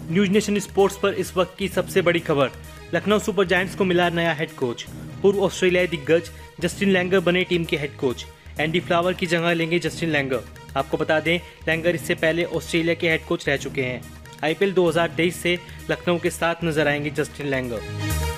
News nation sports पर इस वक्त की सबसे बड़ी खबर। लखनऊ सुपर जायंट्स को मिला नया हेड कोच। पूर्व ऑस्ट्रेलियाई दिग्गज जस्टिन लैंगर बने टीम के हेड कोच। एंडी फ्लावर की जगह लेंगे जस्टिन लैंगर। आपको बता दें, लैंगर इससे पहले ऑस्ट्रेलिया के हेड कोच रह चुके हैं। आईपीएल 2023 से लखनऊ के साथ नजर आएंगे जस्टिन लैंगर।